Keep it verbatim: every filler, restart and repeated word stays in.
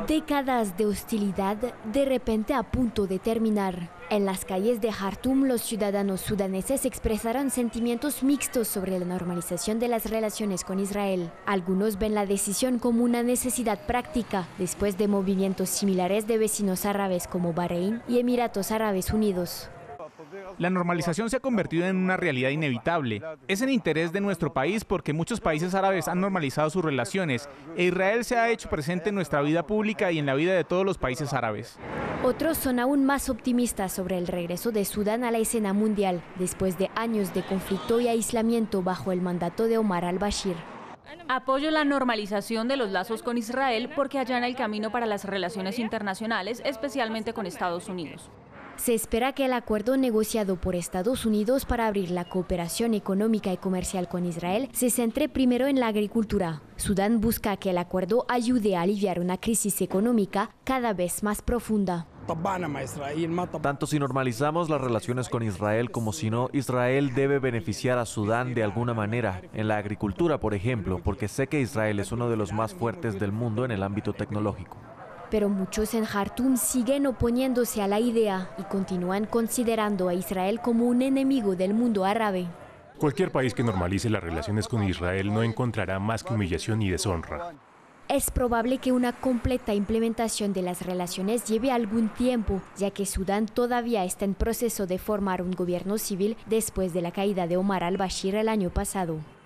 Décadas de hostilidad de repente a punto de terminar. En las calles de Jartum, los ciudadanos sudaneses expresaron sentimientos mixtos sobre la normalización de las relaciones con Israel. Algunos ven la decisión como una necesidad práctica, después de movimientos similares de vecinos árabes como Bahrein y Emiratos Árabes Unidos. La normalización se ha convertido en una realidad inevitable. Es en interés de nuestro país porque muchos países árabes han normalizado sus relaciones e Israel se ha hecho presente en nuestra vida pública y en la vida de todos los países árabes. Otros son aún más optimistas sobre el regreso de Sudán a la escena mundial, después de años de conflicto y aislamiento bajo el mandato de Omar al-Bashir. Apoyo la normalización de los lazos con Israel porque allana el camino para las relaciones internacionales, especialmente con Estados Unidos. Se espera que el acuerdo negociado por Estados Unidos para abrir la cooperación económica y comercial con Israel se centre primero en la agricultura. Sudán busca que el acuerdo ayude a aliviar una crisis económica cada vez más profunda. Tanto si normalizamos las relaciones con Israel como si no, Israel debe beneficiar a Sudán de alguna manera, en la agricultura, por ejemplo, porque sé que Israel es uno de los más fuertes del mundo en el ámbito tecnológico. Pero muchos en Jartum siguen oponiéndose a la idea y continúan considerando a Israel como un enemigo del mundo árabe. Cualquier país que normalice las relaciones con Israel no encontrará más que humillación y deshonra. Es probable que una completa implementación de las relaciones lleve algún tiempo, ya que Sudán todavía está en proceso de formar un gobierno civil después de la caída de Omar al-Bashir el año pasado.